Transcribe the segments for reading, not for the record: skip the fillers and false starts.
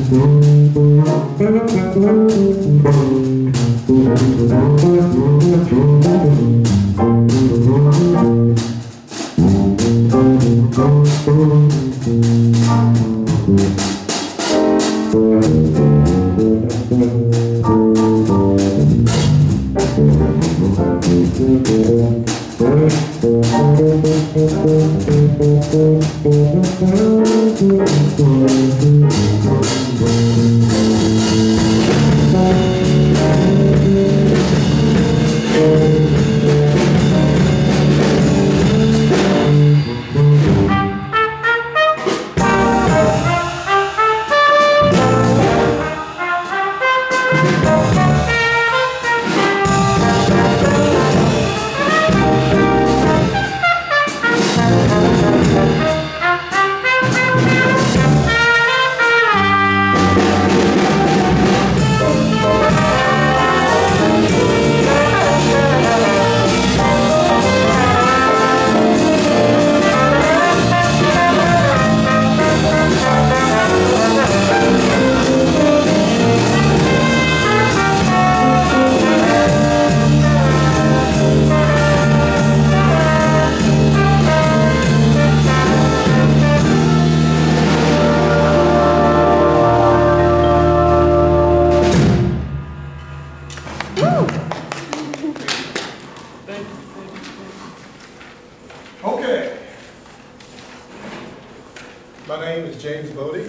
My name is James Bode,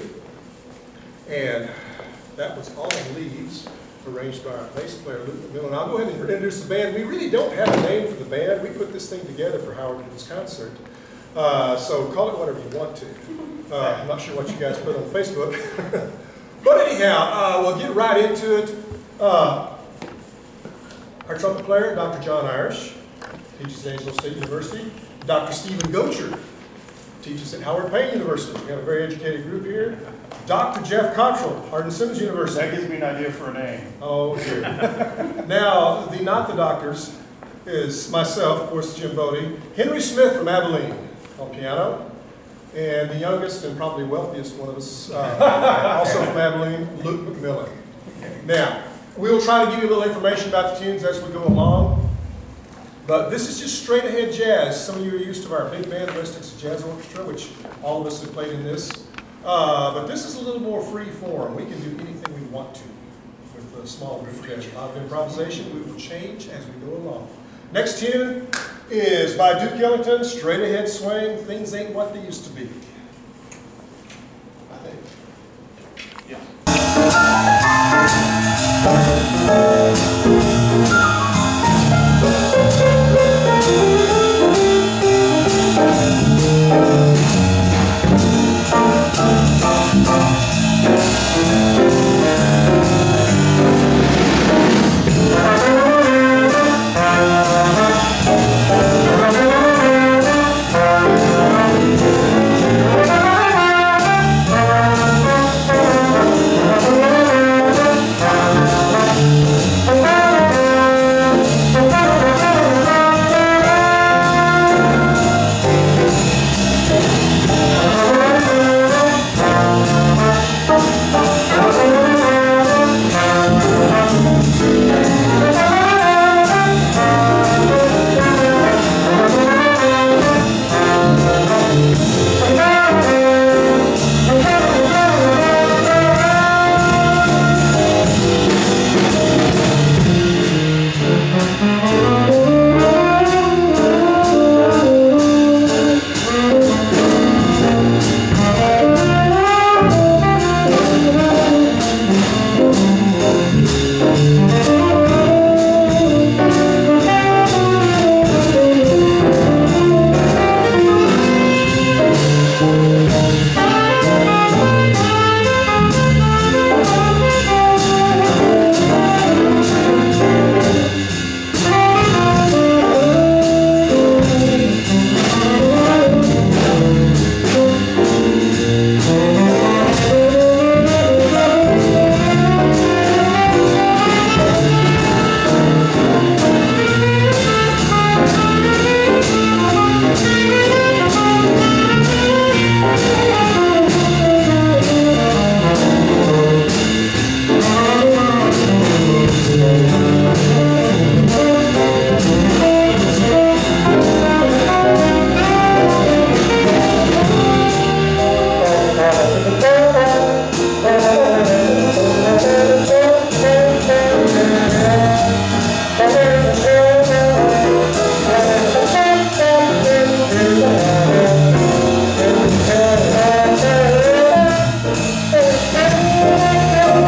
and that was All Leaves, arranged by our bass player, McMillan. I'll go ahead and introduce the band. We really don't have a name for the band. We put this thing together for Howard Newton's concert. So call it whatever you want to. I'm not sure what you guys put on Facebook. But anyhow, we'll get right into it. Our trumpet player, Dr. John Irish, teaches at Angelo State University. Dr. Stephen Goacher teaches at Howard Payne University. We have a very educated group here. Dr. Jeff Cottrell, Hardin-Simmons University. That gives me an idea for a name. Oh, dear. Now, not the doctors is myself, of course, Jim Bode. Henry Smith from Abilene on piano. And the youngest and probably wealthiest one of us, also from Abilene, Luke McMillan. Now, we will try to give you a little information about the tunes as we go along. But this is just straight ahead jazz. Some of you are used to our big band, West Texas Jazz Orchestra, which all of us have played in this. But this is a little more free form. We can do anything we want to with a small group jazz. A lot of improvisation. We will change as we go along. Next tune is by Duke Ellington, straight ahead swing. Things ain't what they used to be. I think. Yeah.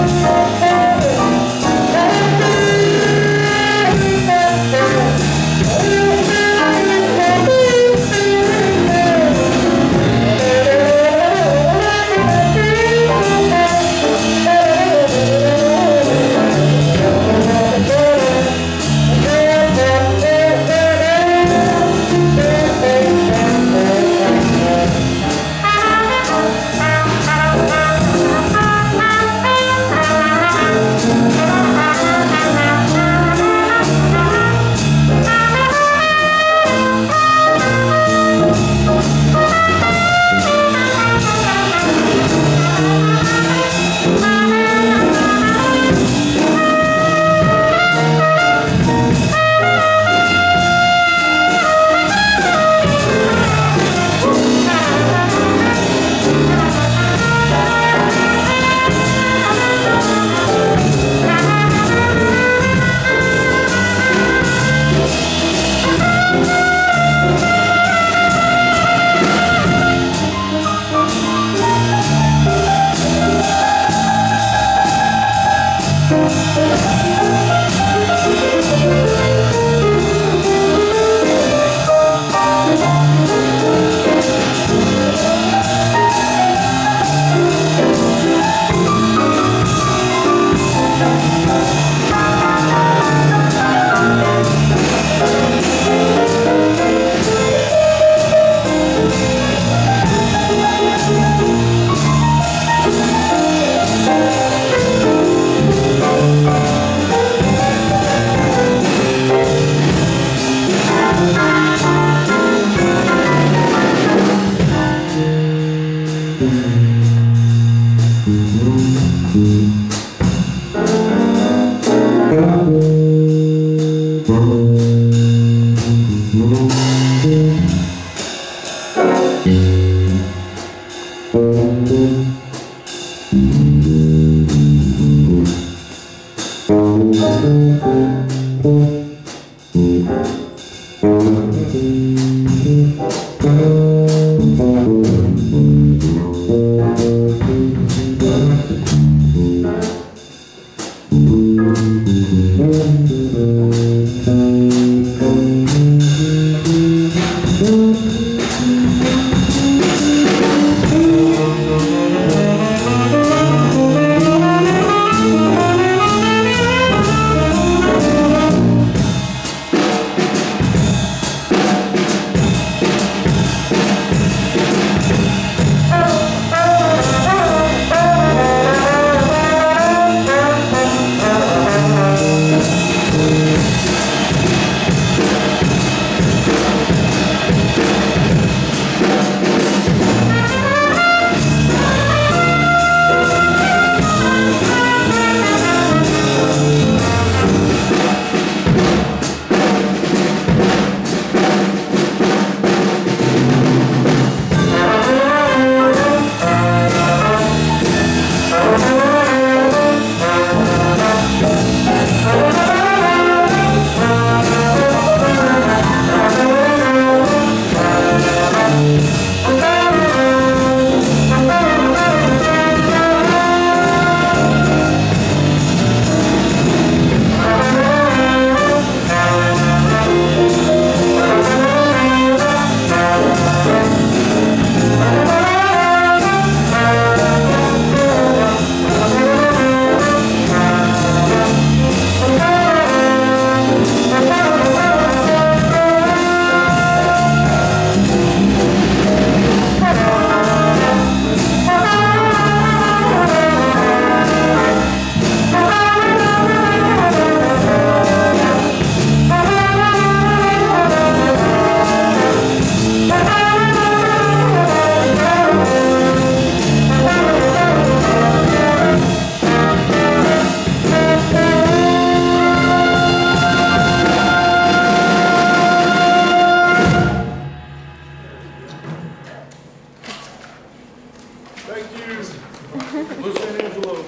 San Angelo.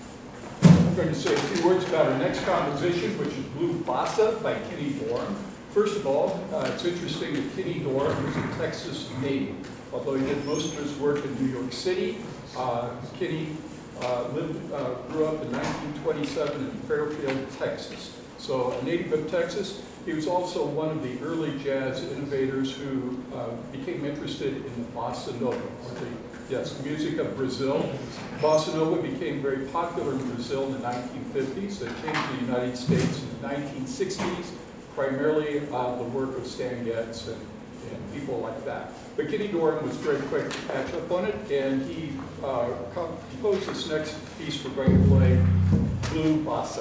I'm going to say a few words about our next composition, which is Blue Bossa by Kenny Bourne. First of all, it's interesting that Kenny Dorr was a Texas native. Although he did most of his work in New York City, Kenny grew up in 1927 in Fairfield, Texas. So a native of Texas. He was also one of the early jazz innovators who became interested in the bossa nova, or music of Brazil. Bossa nova became very popular in Brazil in the 1950s. It came to the United States in the 1960s, primarily the work of Stan Getz and people like that. But Kenny Dorr was very quick to catch up on it, and he composed this next piece we're going to play, Blue Bossa.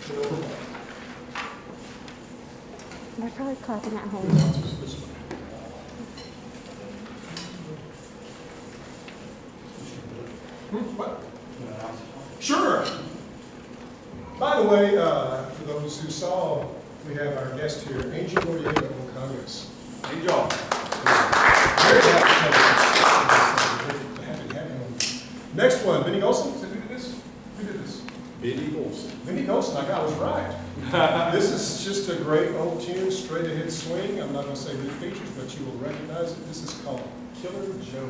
They're probably clapping at home. What? Sure. By the way, for those who saw, we have our guest here, Angel Noriega of Congress. Angel. Very happy to have him. Next one, Vinny Golson. Who did this? Who did this? Vinny Golson. Vinny Golson, I was right. This is just a great old tune, straight ahead swing. I'm not going to say the features, but you will recognize it. This is called Killer Joe.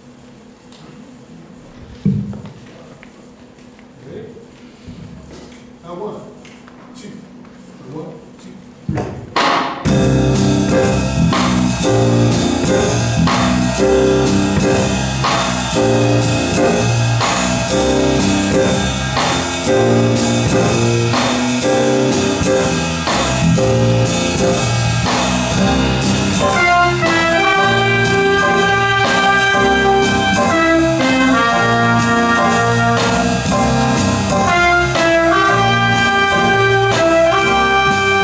Ready? Now 1, 2, 1, 2.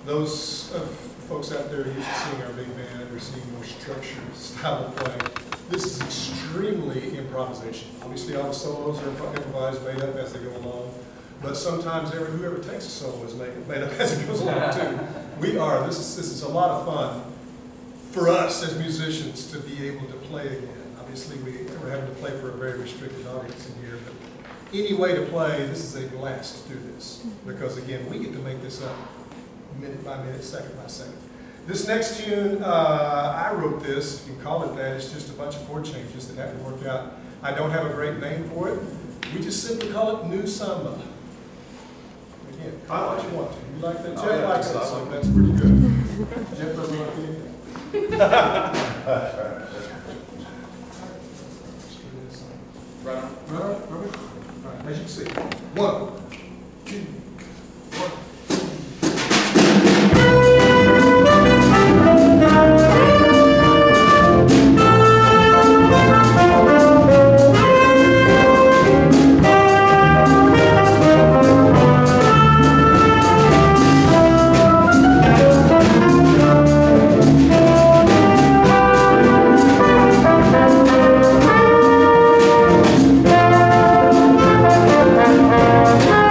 those folks out there used to seeing our big band or seeing more structured style of playing, this is extremely improvisation. Obviously, all the solos are improvised, made up as they go along. But sometimes whoever takes a solo is made up as it goes along too. This is a lot of fun for us as musicians to be able to play again. Obviously, we're having to play for a very restricted audience in here, but any way to play, this is a blast to do this. Because again, we get to make this up minute by minute, second by second. This next tune, I wrote this, you can call it that, it's just a bunch of chord changes that haven't worked out. I don't have a great name for it. We just simply call it New Samba. Again, call it what you want to. You like that? Jeff likes that song, that's pretty good. Jeff doesn't like anything. Right on. Right, Robert? All right, as you can see, 1, 2, 1. Thank you.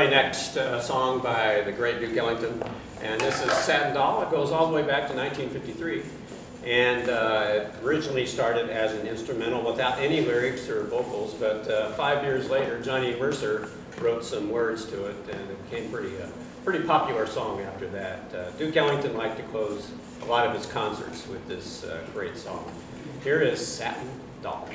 play next a song by the great Duke Ellington, and this is Satin Doll. It goes all the way back to 1953, and it originally started as an instrumental without any lyrics or vocals, but 5 years later, Johnny Mercer wrote some words to it, and it became pretty popular song after that. Duke Ellington liked to close a lot of his concerts with this great song. Here is Satin Doll.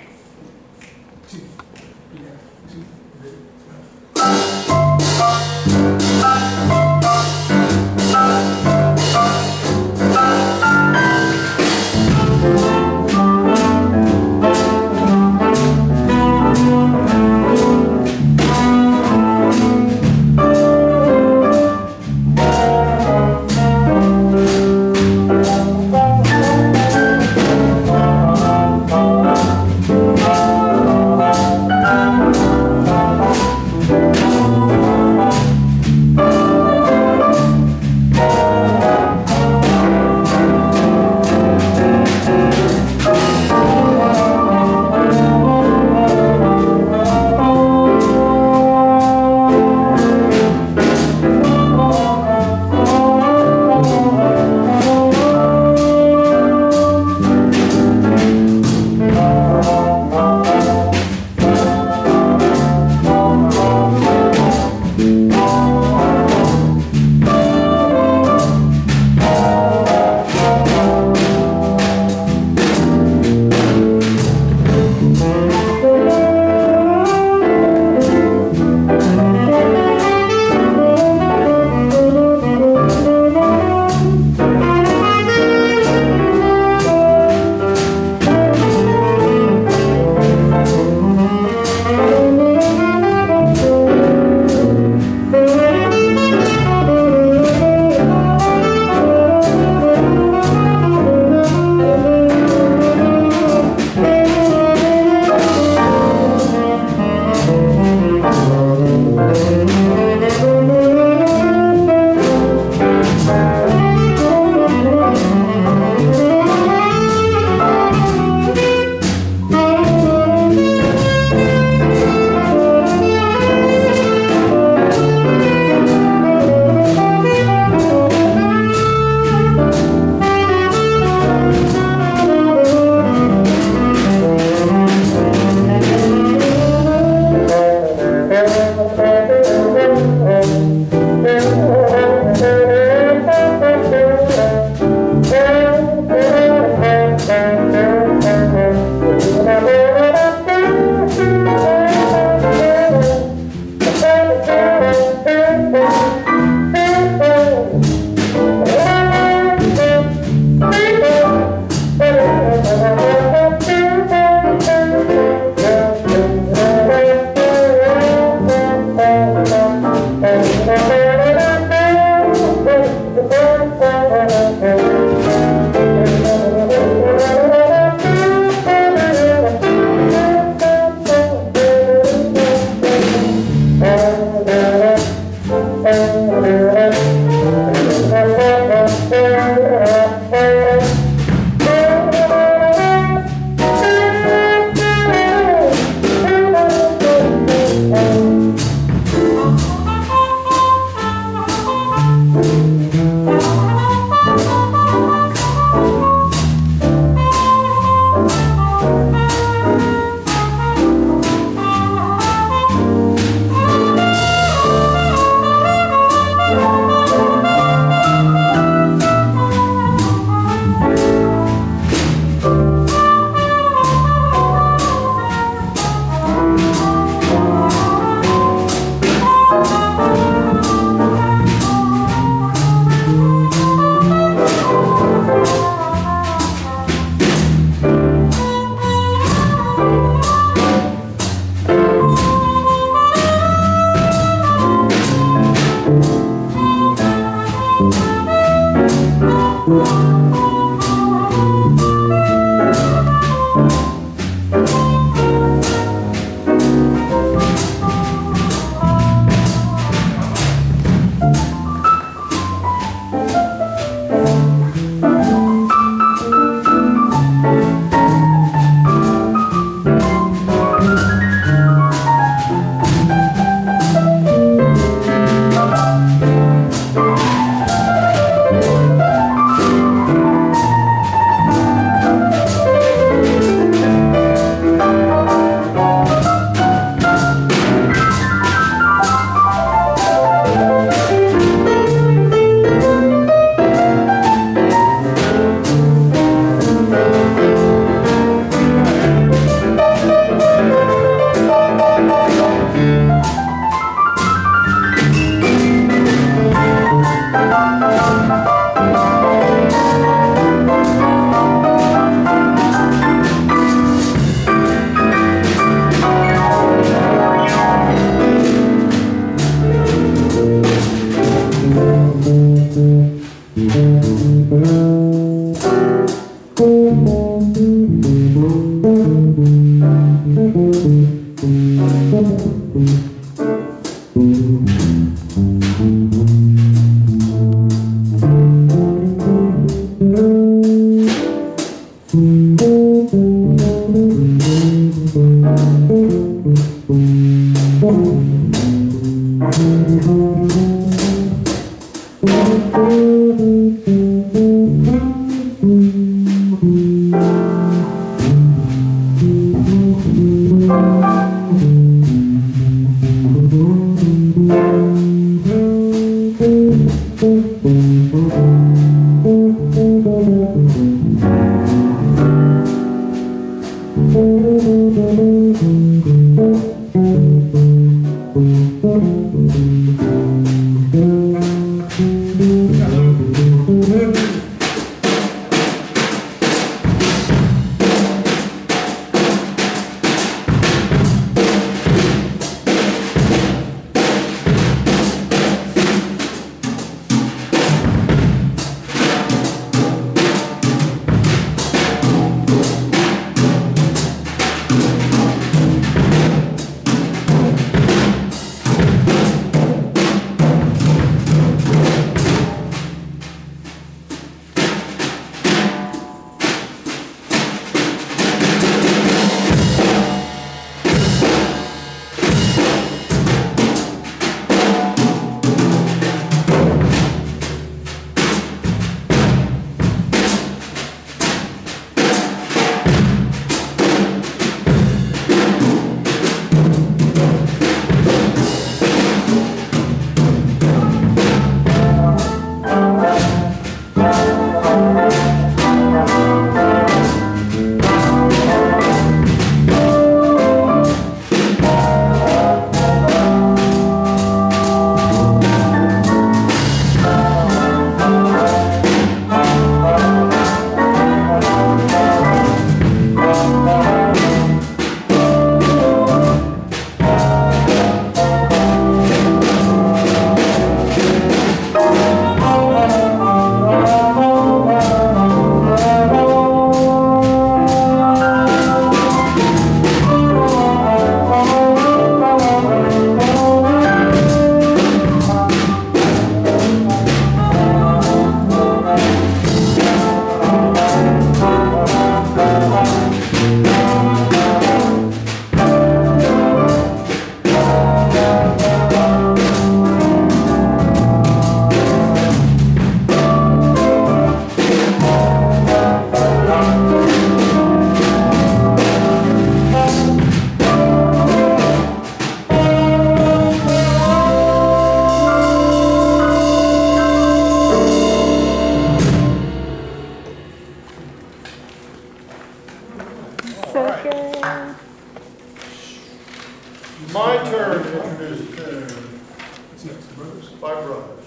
My turn to introduce the tune. What's next, brothers? Five Brothers.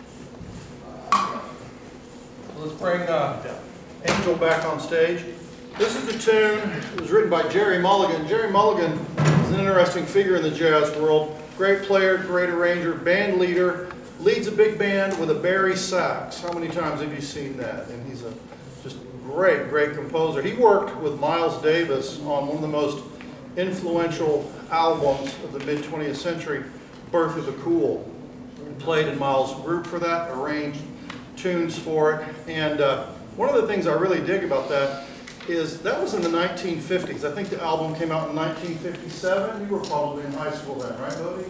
So let's bring Angel back on stage. This is a tune that was written by Jerry Mulligan. Jerry Mulligan is an interesting figure in the jazz world. Great player, great arranger, band leader, leads a big band with a Barry sax. How many times have you seen that? And he's a just great, great composer. He worked with Miles Davis on one of the most influential albums of the mid-20th century, Birth of the Cool. He played in Miles' group for that, arranged tunes for it. And one of the things I really dig about that is that was in the 1950s. I think the album came out in 1957. You were probably in high school then, right, Bode?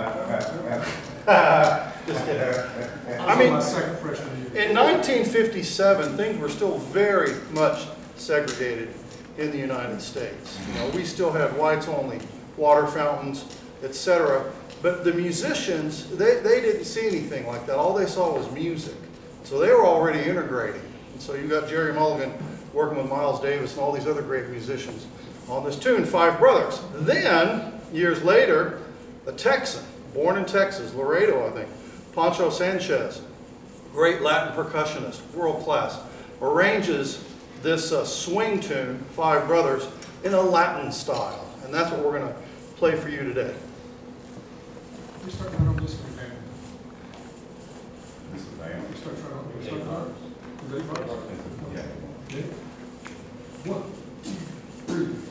Just kidding. I mean, my second freshman year. In 1957, things were still very much segregated in the United States. You know, we still had whites only, water fountains, etc. But the musicians, they didn't see anything like that. All they saw was music. So they were already integrating. And so you got Jerry Mulligan working with Miles Davis and all these other great musicians on this tune, Five Brothers. Then, years later, a Texan, born in Texas, Laredo, I think, Pancho Sanchez, great Latin percussionist, world class, arranges this swing tune, Five Brothers, in a Latin style. And that's what we're going to play for you today. We start right on this one, man. This is band. We start right on this one. Is that right? Yeah. Yeah. 1, 2, 3.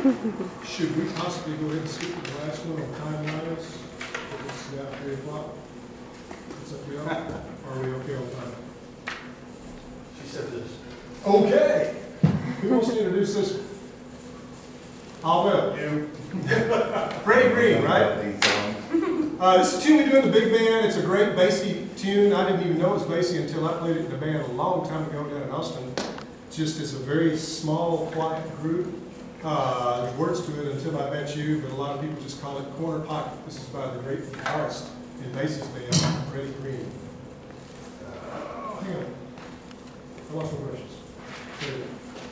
Should we possibly go ahead and skip to the last one on time-wise? It's about 3 o'clock. It's up to y'all. Are we okay on time? She said this. Okay. Who wants to introduce this one? I will. You. Freddie Green, right? These songs. This is a tune we do in the big band. It's a great bassy tune. I didn't even know it was bassy until I played it in the band a long time ago down in Austin. Just as a very small, quiet group. There's words to it until I met you, but a lot of people just call it corner pocket. This is by the great guitarist and bassist band, Freddie Green. Hang on. I lost my brushes. There we go.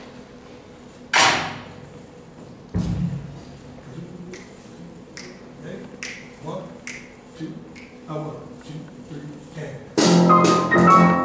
Okay. 1, 2, 1, 2, 3, and.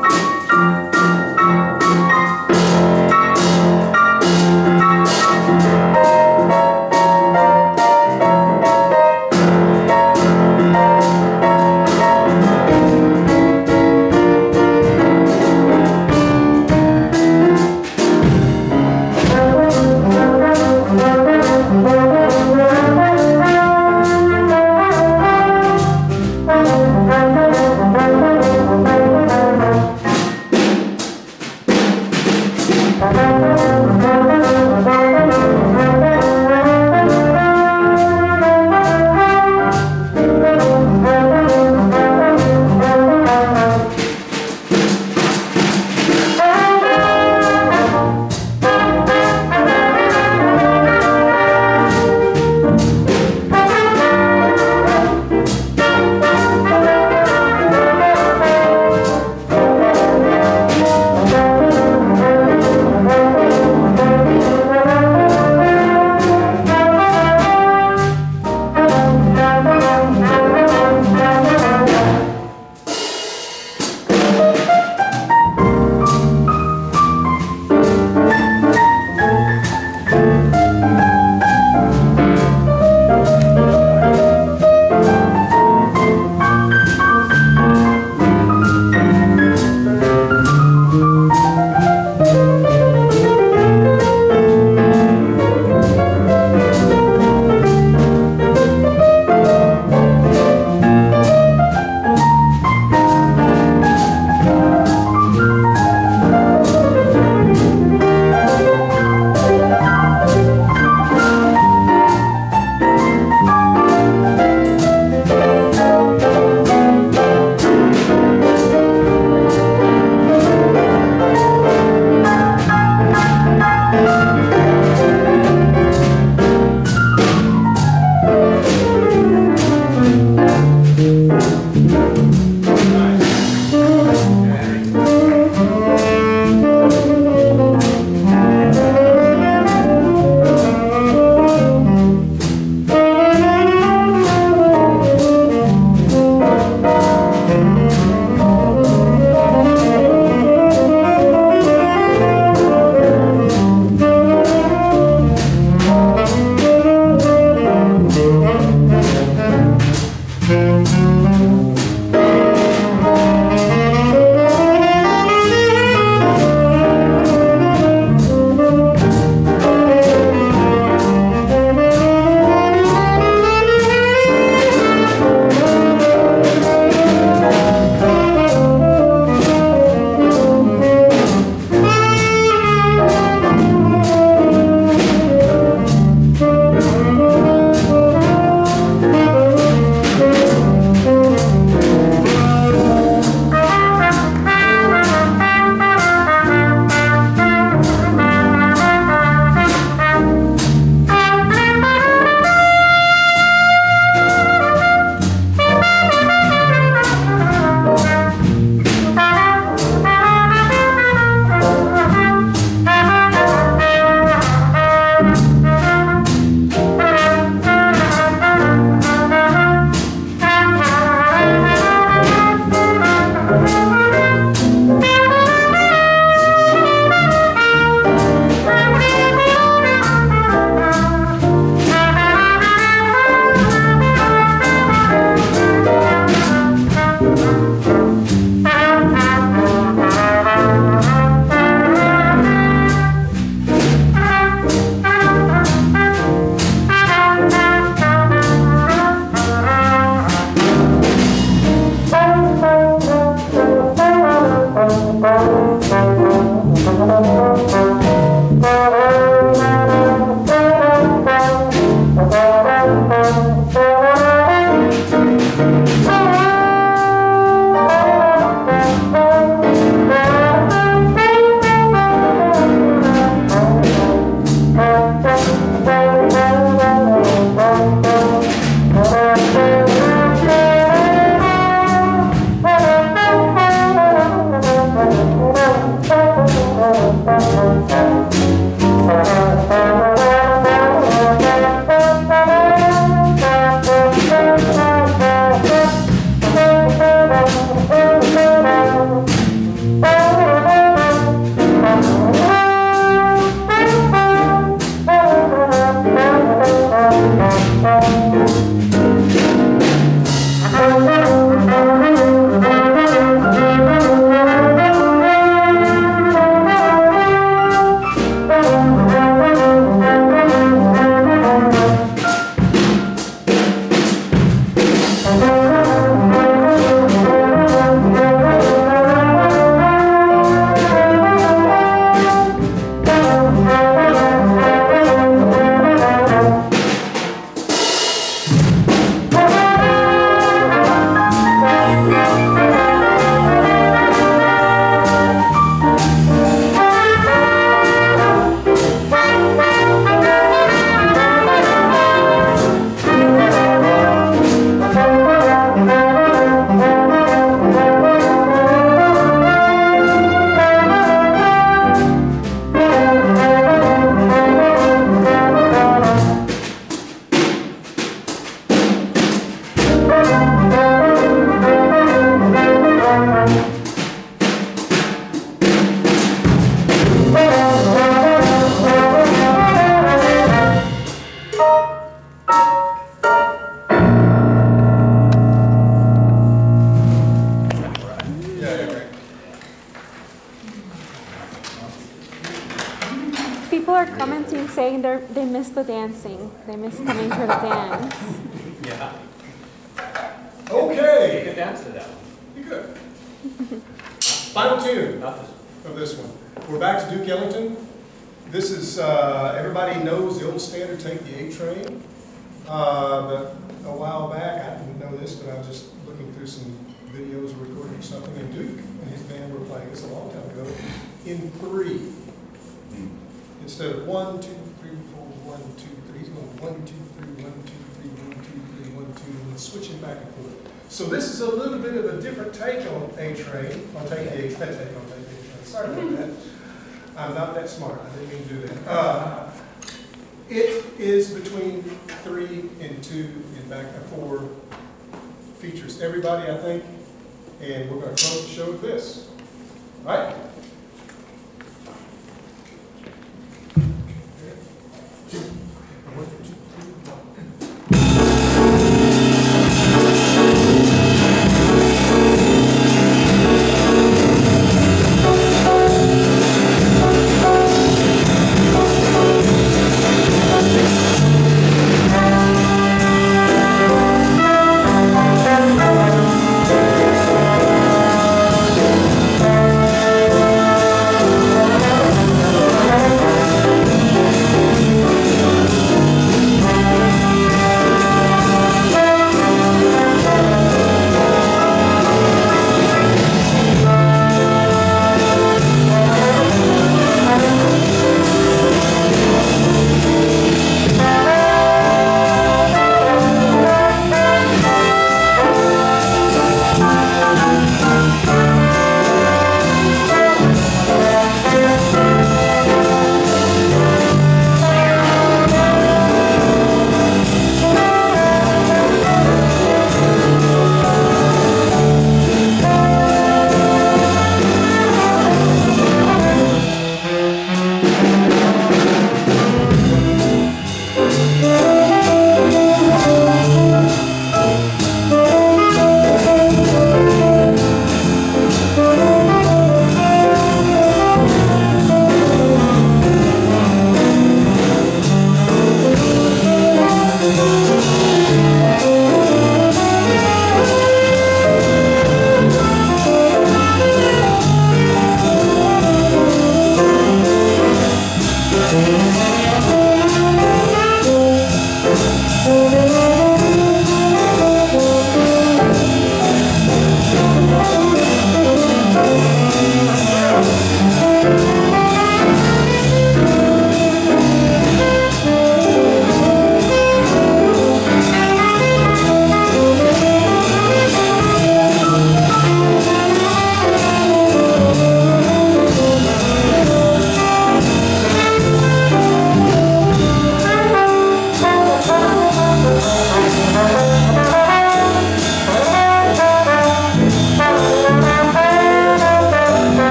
People are commenting saying they miss the dancing. They miss coming to the dance. Yeah. You Okay. can dance to that one. You good. Final tune Not this of this one. We're back to Duke Ellington. This is, everybody knows the old standard, Take the A Train. But a while back, I didn't know this, but I was just looking through some videos or recording or something, and Duke and his band were playing this a long time ago in 3. Instead of 1, 2, 3, 4, 1, 2, 3, he's going 1, 2, 3, 1, 2, 3, 1, 2, 3, 1, 2, and switching back and forth. So this is a little bit of a different take on A Train, on Take the A Train. Sorry about that. I'm not that smart. I didn't mean to do that. It is between 3 and 2 and back and 4 features everybody, I think, and we're going to close the show with this. All right?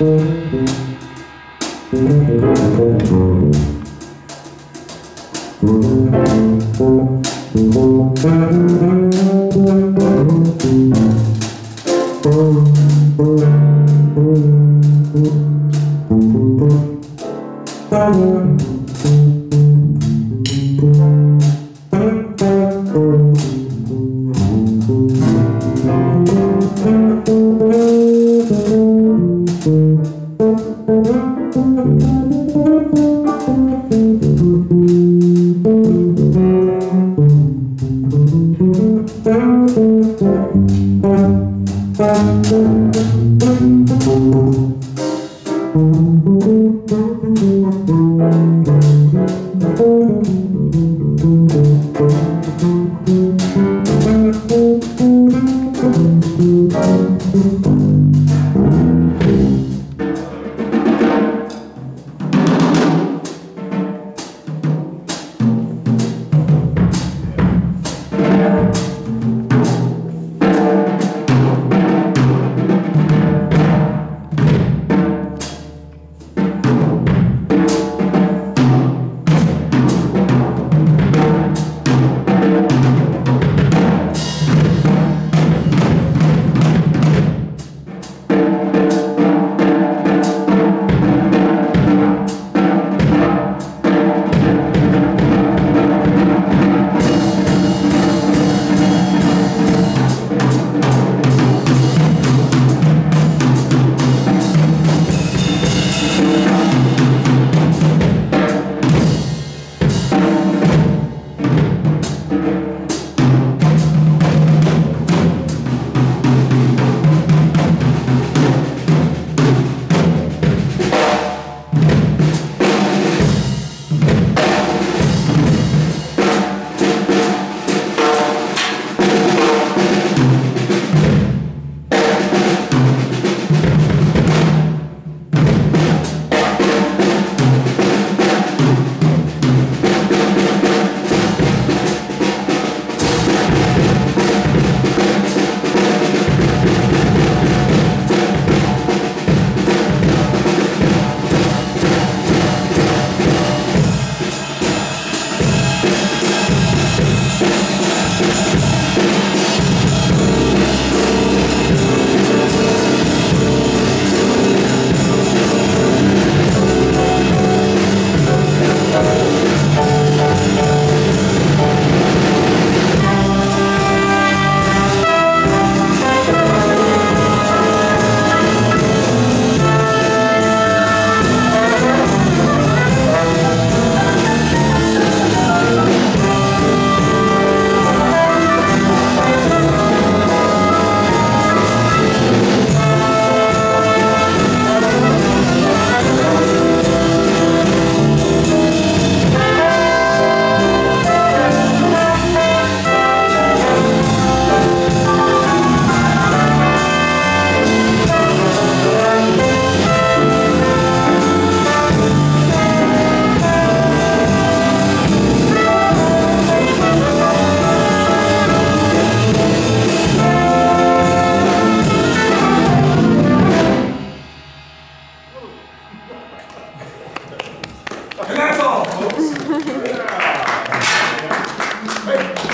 And that's all, folks. Yeah. Hey.